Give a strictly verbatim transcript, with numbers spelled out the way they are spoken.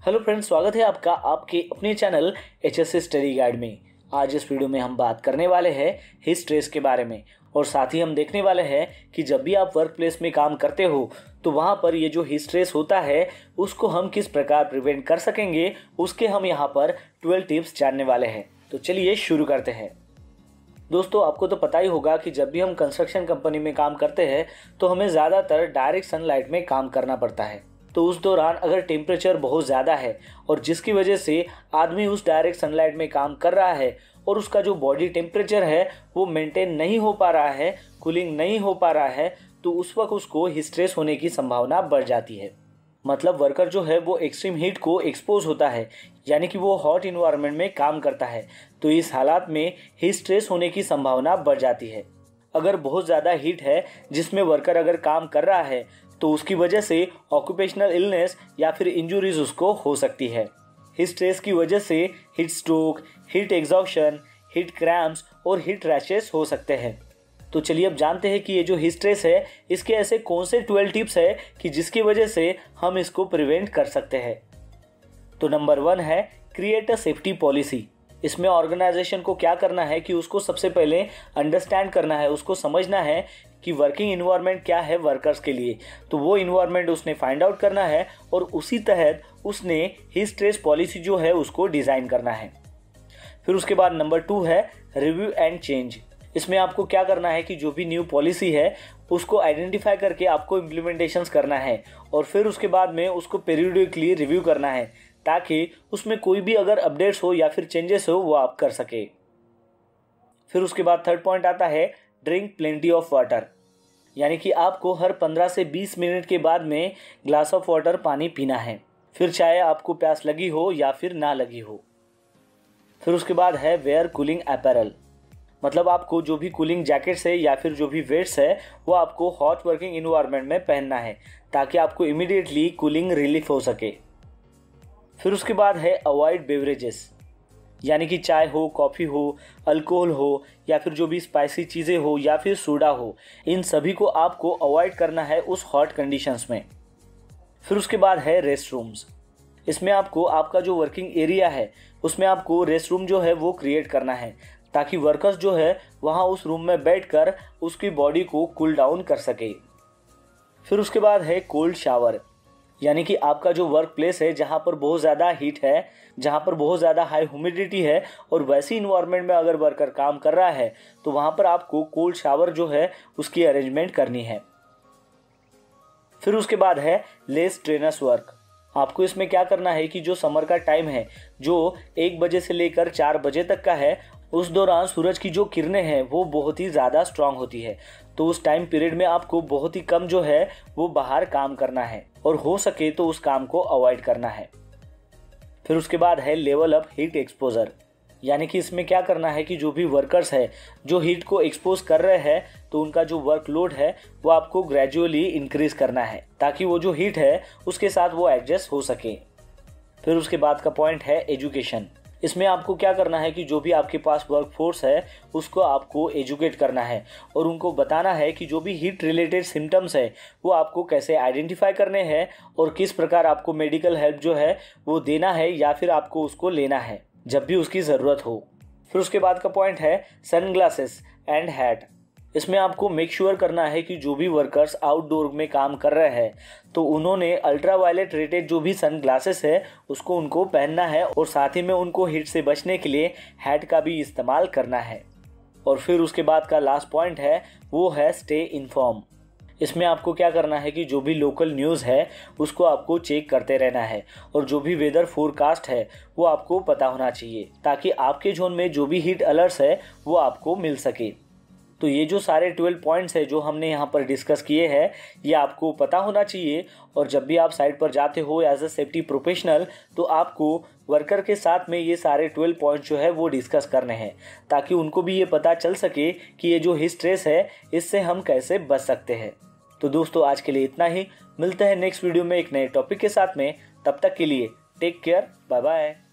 Hello friends, स्वागत है आपका आपके अपने channel H S C study guide में। आज इस वीडियो में हम बात करने वाले हैं हीट स्ट्रेस के बारे में और साथ ही हम देखने वाले हैं कि जब भी आप वर्क प्लेस में काम करते हो तो वहाँ पर ये जो हीट स्ट्रेस होता है उसको हम किस प्रकार प्रिवेंट कर सकेंगे, उसके हम यहाँ पर ट्वेल्व टिप्स जानने वाले हैं। तो चलिए शुरू करते हैं। दोस्तों, आपको तो पता ही होगा कि जब भी हम कंस्ट्रक्शन कंपनी में काम करते हैं तो हमें ज़्यादातर डायरेक्ट सनलाइट में काम करना पड़ता है। तो उस दौरान अगर टेम्परेचर बहुत ज़्यादा है और जिसकी वजह से आदमी उस डायरेक्ट सनलाइट में काम कर रहा है और उसका जो बॉडी टेम्परेचर है वो मेंटेन नहीं हो पा रहा है, कूलिंग नहीं हो पा रहा है, तो उस वक्त उसको हीट स्ट्रेस होने की संभावना बढ़ जाती है। मतलब वर्कर जो है वो एक्सट्रीम हीट को एक्सपोज होता है, यानी कि वो हॉट इन्वायरमेंट में काम करता है। तो इस हालात में हीट स्ट्रेस होने की संभावना बढ़ जाती है। अगर बहुत ज़्यादा हीट है जिसमें वर्कर अगर काम कर रहा है तो उसकी वजह से ऑक्यूपेशनल इलनेस या फिर इंजुरीज उसको हो सकती है। हीट स्ट्रेस की वजह से heat stroke, heat exhaustion, heat cramps और हीट रैशेस हो सकते हैं। तो चलिए अब जानते हैं कि ये जो हीट स्ट्रेस है इसके ऐसे कौन से ट्वेल्व टिप्स है कि जिसकी वजह से हम इसको प्रिवेंट कर सकते हैं। तो नंबर वन है क्रिएट अ सेफ्टी पॉलिसी। इसमें ऑर्गेनाइजेशन को क्या करना है कि उसको सबसे पहले अंडरस्टैंड करना है, उसको समझना है कि वर्किंग इन्वायरमेंट क्या है वर्कर्स के लिए। तो वो इन्वायरमेंट उसने फाइंड आउट करना है और उसी तहत उसने हीट स्ट्रेस पॉलिसी जो है उसको डिज़ाइन करना है। फिर उसके बाद नंबर टू है रिव्यू एंड चेंज। इसमें आपको क्या करना है कि जो भी न्यू पॉलिसी है उसको आइडेंटिफाई करके आपको इम्प्लीमेंटेशंस करना है और फिर उसके बाद में उसको पीरियडिकली रिव्यू करना है ताकि उसमें कोई भी अगर अपडेट्स हो या फिर चेंजेस हो वो आप कर सके। फिर उसके बाद थर्ड पॉइंट आता है ड्रिंक प्लेंटी ऑफ वाटर, यानी कि आपको हर पंद्रह से बीस मिनट के बाद में ग्लास ऑफ वाटर पानी पीना है, फिर चाहे आपको प्यास लगी हो या फिर ना लगी हो। फिर उसके बाद है वेयर कूलिंग अपैरल, मतलब आपको जो भी कूलिंग जैकेट्स है या फिर जो भी वेट्स है वो आपको हॉट वर्किंग इन्वायरमेंट में पहनना है ताकि आपको इमीडिएटली कूलिंग रिलीफ हो सके। फिर उसके बाद है अवॉइड बेवरेजेस, यानी कि चाय हो, कॉफ़ी हो, अल्कोहल हो या फिर जो भी स्पाइसी चीज़ें हो या फिर सोडा हो, इन सभी को आपको अवॉइड करना है उस हॉट कंडीशंस में। फिर उसके बाद है रेस्ट रूम्स। इसमें आपको आपका जो वर्किंग एरिया है उसमें आपको रेस्ट रूम जो है वो क्रिएट करना है ताकि वर्कर्स जो है वहाँ उस रूम में बैठकर उसकी बॉडी को कूल डाउन कर सके। फिर उसके बाद है कोल्ड शावर, यानी कि आपका जो वर्क प्लेस है जहाँ पर बहुत ज़्यादा हीट है, जहाँ पर बहुत ज़्यादा हाई ह्यूमिडिटी है और वैसी इन्वायरमेंट में अगर वर्कर काम कर रहा है तो वहाँ पर आपको कोल्ड शावर जो है उसकी अरेंजमेंट करनी है। फिर उसके बाद है लेस स्ट्रेनस वर्क। आपको इसमें क्या करना है कि जो समर का टाइम है जो एक बजे से लेकर चार बजे तक का है, उस दौरान सूरज की जो किरणें हैं वो बहुत ही ज़्यादा स्ट्रांग होती है। तो उस टाइम पीरियड में आपको बहुत ही कम जो है वो बाहर काम करना है और हो सके तो उस काम को अवॉइड करना है। फिर उसके बाद है लेवल अप हीट एक्सपोजर, यानी कि इसमें क्या करना है कि जो भी वर्कर्स है जो हीट को एक्सपोज कर रहे हैं तो उनका जो वर्कलोड है वो आपको ग्रेजुअली इंक्रीज करना है ताकि वो जो हीट है उसके साथ वो एडजस्ट हो सके। फिर उसके बाद का पॉइंट है एजुकेशन। इसमें आपको क्या करना है कि जो भी आपके पास वर्क फोर्स है उसको आपको एजुकेट करना है और उनको बताना है कि जो भी हीट रिलेटेड सिम्टम्स है वो आपको कैसे आइडेंटिफाई करने हैं और किस प्रकार आपको मेडिकल हेल्प जो है वो देना है या फिर आपको उसको लेना है जब भी उसकी ज़रूरत हो। फिर उसके बाद का पॉइंट है सनग्लासेस एंड हैट। इसमें आपको मेक श्योर करना है कि जो भी वर्कर्स आउटडोर में काम कर रहे हैं तो उन्होंने अल्ट्रा वायलेट रेटेड जो भी सन ग्लासेस है उसको उनको पहनना है और साथ ही में उनको हीट से बचने के लिए हैट का भी इस्तेमाल करना है। और फिर उसके बाद का लास्ट पॉइंट है वो है स्टे इन्फॉर्म। इसमें आपको क्या करना है कि जो भी लोकल न्यूज़ है उसको आपको चेक करते रहना है और जो भी वेदर फोरकास्ट है वो आपको पता होना चाहिए ताकि आपके जोन में जो भी हीट अलर्ट्स है वो आपको मिल सके। तो ये जो सारे ट्वेल्व पॉइंट्स है जो हमने यहाँ पर डिस्कस किए हैं ये आपको पता होना चाहिए और जब भी आप साइट पर जाते हो एज अ सेफ्टी प्रोफेशनल तो आपको वर्कर के साथ में ये सारे ट्वेल्व पॉइंट्स जो है वो डिस्कस करने हैं ताकि उनको भी ये पता चल सके कि ये जो हीट स्ट्रेस है इससे हम कैसे बच सकते हैं। तो दोस्तों आज के लिए इतना ही, मिलते हैं नेक्स्ट वीडियो में एक नए टॉपिक के साथ में। तब तक के लिए टेक केयर, बाय बाय।